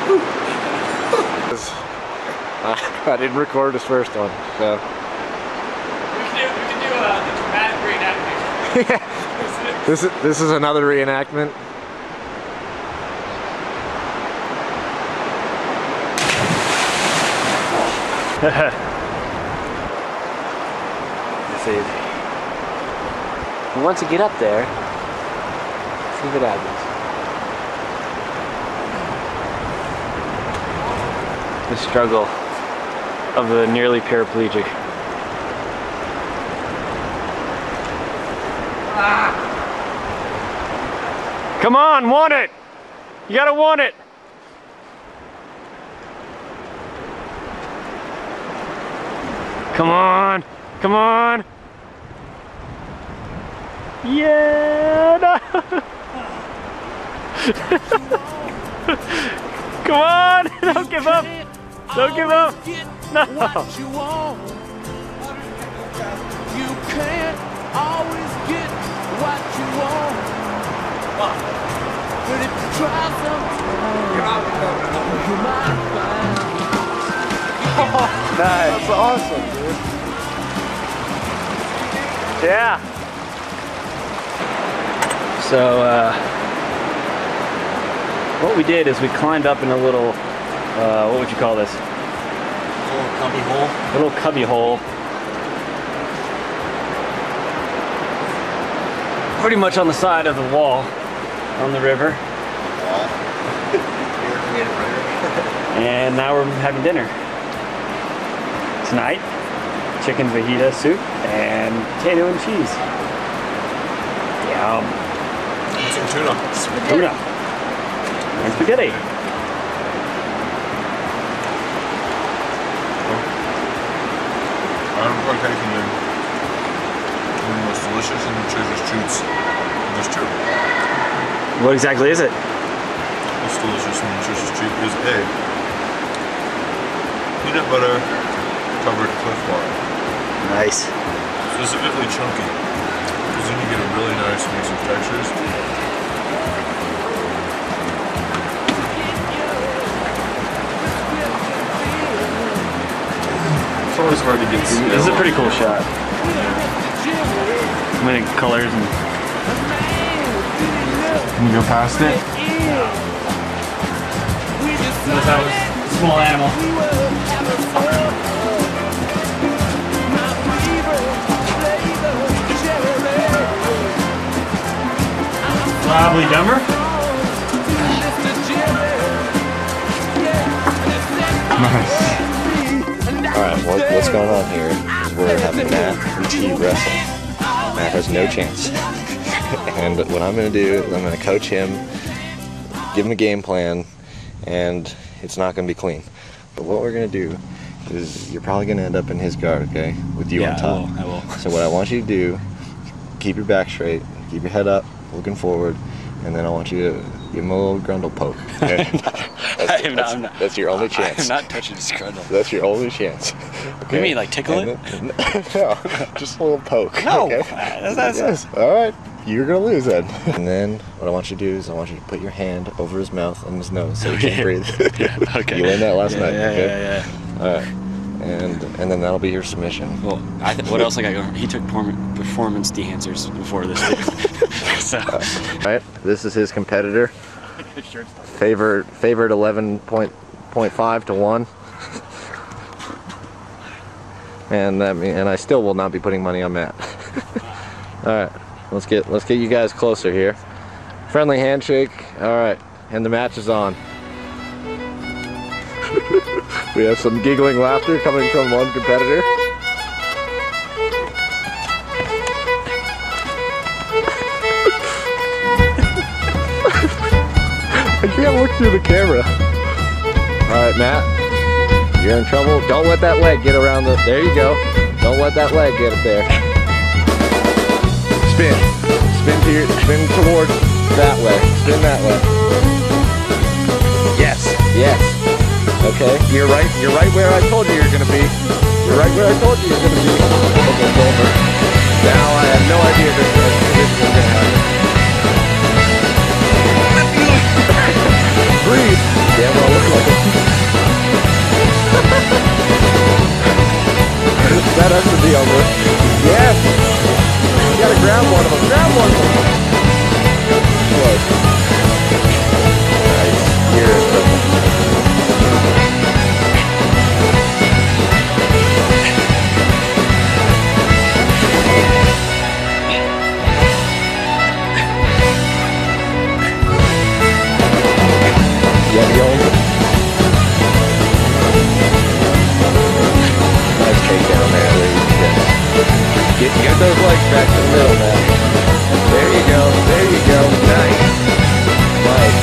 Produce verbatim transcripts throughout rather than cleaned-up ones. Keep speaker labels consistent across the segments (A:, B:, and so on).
A: I didn't record his first one, so.
B: We can do, we can do a, a dramatic reenactment.
A: Yeah. This is this is another reenactment.
C: This is. And once you get up there, see what happens. The struggle of the nearly paraplegic. Ah. Come on, want it! You gotta want it! Come on! Come on! Yeah! No. Come on! Don't give up! Don't give up! No!
D: You can't always get what you want. But if you try something, you might find.
C: Nice.
A: That's awesome, dude.
C: Yeah. So, uh, what we did is we climbed up in a little, uh, what would you call this?
B: A little cubby hole.
C: A little cubby hole. Pretty much on the side of the wall on the river. And now we're having dinner. Tonight, chicken fajita soup and potato and cheese. Yum.
B: And some tuna.
C: Tuna. And spaghetti.
E: I'm partaking in one of the most delicious and nutritious treats. There's two.
C: What exactly is it?
E: This delicious and nutritious treat is a peanut butter covered Cliff Bar.
C: Nice.
E: Specifically chunky, because then you get a really nice mix of textures. It's always hard to get
C: This is a pretty cool shot. Many colors and.
E: Can you go past it?
B: That was a small animal. Probably dumber.
A: Nice. Alright, what, what's going on here is we're having Matt and T wrestle. Matt has no chance. And what I'm going to do is I'm going to coach him, give him a game plan, and it's not going to be clean. But what we're going to do is you're probably going to end up in his guard, okay? With you
C: Yeah,
A: on top.
C: I will, I will.
A: So what I want you to do, keep your back straight, keep your head up, looking forward, and then I want you to give him a little grundle poke. Okay? That's,
C: I am not,
A: that's,
C: I'm not,
A: that's your only chance.
C: I'm not touching his grundle.
A: That's your only chance. Okay?
C: You mean like tickle it?
A: Then, no, just a little poke.
C: No,
A: Okay?
C: that's, that's,
A: Yes. All right. You're gonna lose then. And then what I want you to do is I want you to put your hand over his mouth and his nose so he can breathe.
C: Yeah, okay.
A: You learned that last
C: yeah,
A: night.
C: Yeah,
A: okay?
C: yeah, yeah.
A: All right. And and then that'll be your submission.
C: Well, I th what else I got going? He took performance enhancers before this. So.
A: All right. This is his competitor. Favorite favorite eleven point five to one. And that mean, and I still will not be putting money on Matt. All right. Let's get let's get you guys closer here. Friendly handshake. All right, and the match is on. We have some giggling laughter coming from one competitor. I can't look through the camera. All right, Matt, you're in trouble. Don't let that leg get around the. There you go. Don't let that leg get it there. Spin. Spin to your, spin towards that way. Spin that way. Yes. Yes. Okay. You're right. You're right where I told you you're gonna be. You're right where I told you you're gonna be. Okay, it's over. Now I have no idea this, this is gonna happen. Breathe. Yeah, well, look like it. That has to be on this. Yes! You gotta grab one of them. Grab one of them! Close. Nice. Here is purple. Yep, yo. Nice takedown there, ladies. Yes. Get, get those legs back to the middle now. There you go. There you go. Nice. Nice.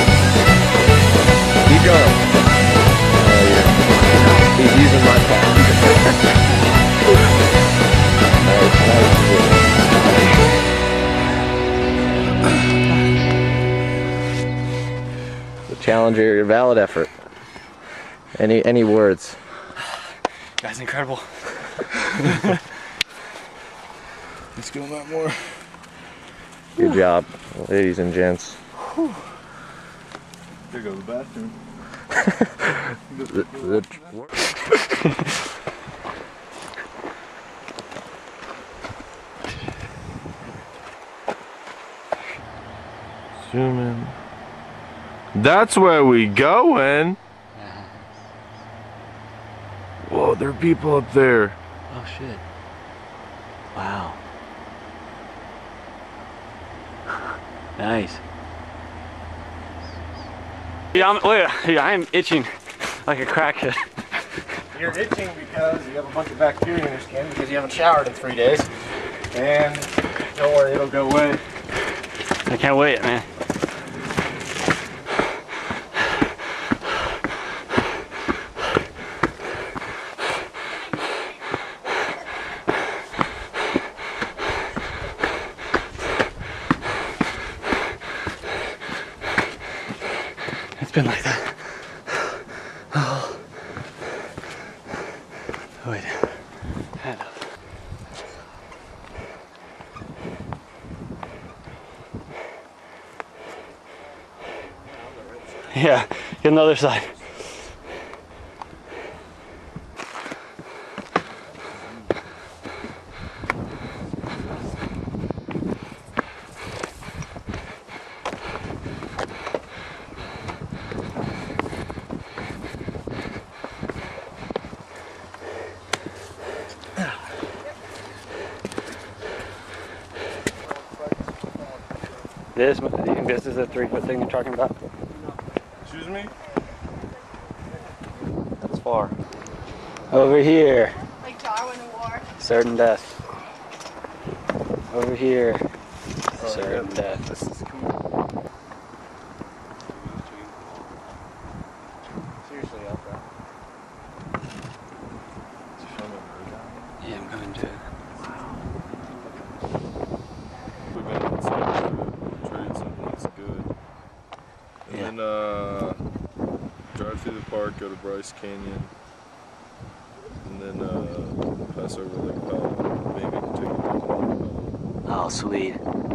A: Keep going. Oh, yeah. He's using my pack. Nice, nice. Challenger, valid effort. Any any words?
B: That's incredible.
E: Let's go, Matt Moore.
A: Good job, ladies and gents.
E: There goes the bathroom.
A: the, the,
F: Zoom in. That's where we going. Whoa, there are people up there.
C: Oh shit. Wow. Nice.
B: Yeah, I'm, wait, yeah, I'm itching like a crackhead.
G: You're itching because you have a bunch of bacteria in your skin because you haven't showered in three days. And don't worry, it'll go away.
B: I can't wait, man. It's been like that. Oh. Wait. Hand up. Yeah, get on the other side. This, you think this is the three foot thing you're talking about?
F: Excuse me?
C: That's far. Over here.
D: Like Darwin Award.
C: Certain death. Over here. Certain death.
G: This is cool. Seriously, Alpha.
C: Yeah, I'm going to.
F: We've been inside the trade something that's good. And
C: Yeah.
F: then uh, drive through the park, go to Bryce Canyon, and then uh, pass over Lake Powell, maybe take a Lake Powell.
C: Oh, sweet.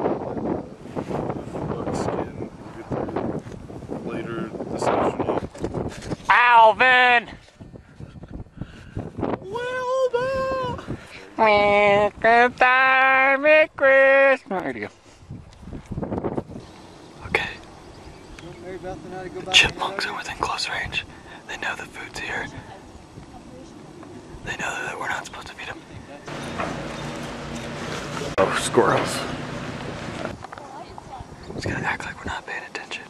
F: Buckskin. We'll get there later this afternoon.
B: Alvin! Where'd he go?
C: Okay. The chipmunks are within close range. They know the food's here. They know that we're not supposed to feed them.
A: oh, squirrels.
C: Just gotta act like we're not paying attention.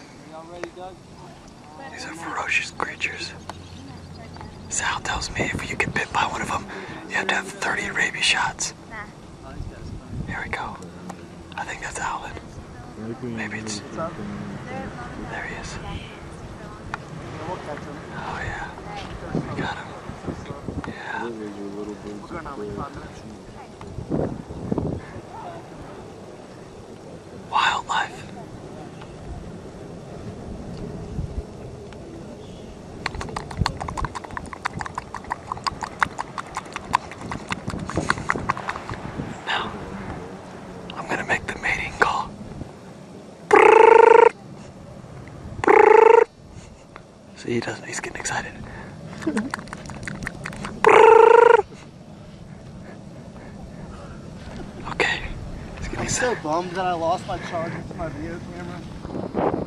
C: These are ferocious creatures. Sal tells me if you get bit by one of them, you have to have thirty rabies shots. Here we go. I think that's Alvin. Maybe it's... There he is. Oh yeah. We got him. Yeah. Wildlife. Now, I'm gonna make the mating call. See, he doesn't. He's getting excited. Okay. He's getting
H: I'm
C: excited.
H: so bummed that I lost my charger to my video camera.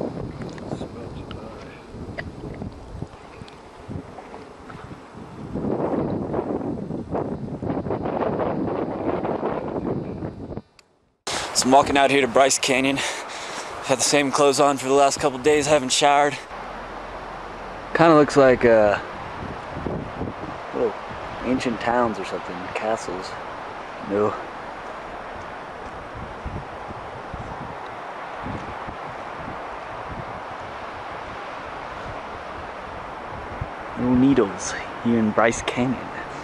I: So I'm walking out here to Bryce Canyon. I've had the same clothes on for the last couple days, haven't showered. Kind of looks like uh, little ancient towns or something, castles. No. No needles here in Bryce Canyon.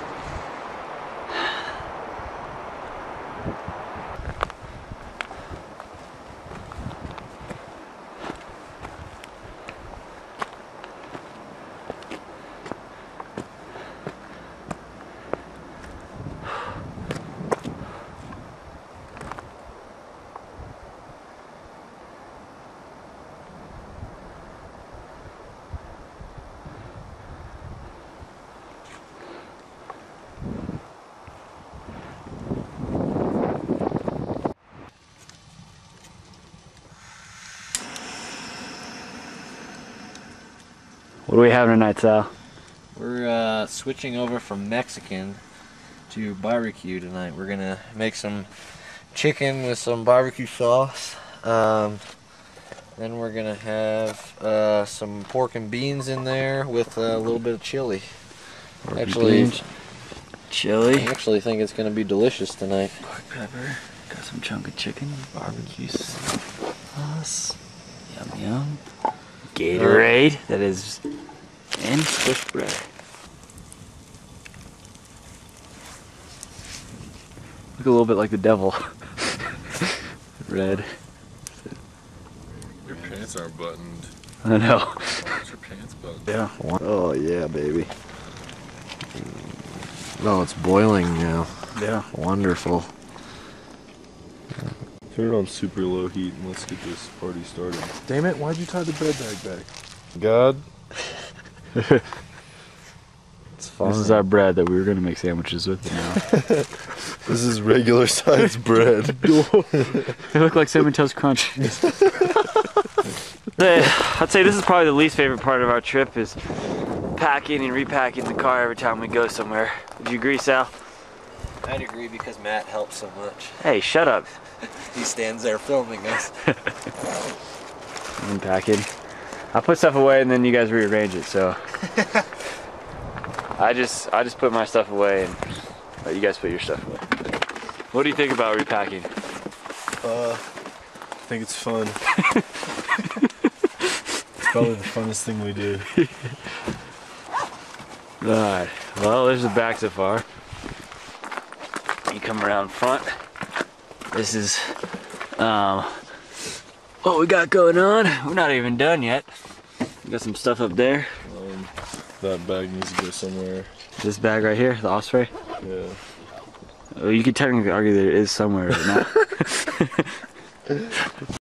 I: What are we having tonight, Sal?
A: We're uh, switching over from Mexican to barbecue tonight. We're gonna make some chicken with some barbecue sauce. Um, then we're gonna have uh, some pork and beans in there with a little bit of chili.
I: Pork
A: actually,
I: beans, chili.
A: I actually think it's gonna be delicious tonight.
I: Pork pepper. Got some chunk of chicken. Barbecue sauce. Yum yum. Gatorade. That is. And squished bread. Look a little bit like the devil. Red.
F: Your pants aren't buttoned.
I: I know.
F: Why aren't your pants buttoned?
I: Yeah.
A: Oh yeah, baby. Oh, it's boiling now.
I: Yeah.
A: Wonderful.
F: Turn it on super low heat and let's get this party started. Damn it, why'd you tie the bread bag back? God.
A: It's fun.
I: This is our bread that we were going to make sandwiches with now.
F: This is regular size bread.
I: They look like Cinnamon Toast Crunch. I'd say this is probably the least favorite part of our trip is packing and repacking the car every time we go somewhere. Would you agree, Sal?
A: I'd agree because Matt helps so much.
I: Hey, shut up.
A: He stands there filming us.
I: Unpacking. I put stuff away and then you guys rearrange it, so I just I just put my stuff away and let you guys put your stuff away. What do you think about repacking?
F: Uh, I think it's fun. It's probably the funnest thing we do.
I: Alright, well there's the back so far. You come around front. This is um what we got going on. We're not even done yet. We got some stuff up there.
F: Um, that bag needs to go somewhere.
I: This bag right here, the Osprey.
F: Yeah.
I: Well, you could technically argue that it is somewhere right now.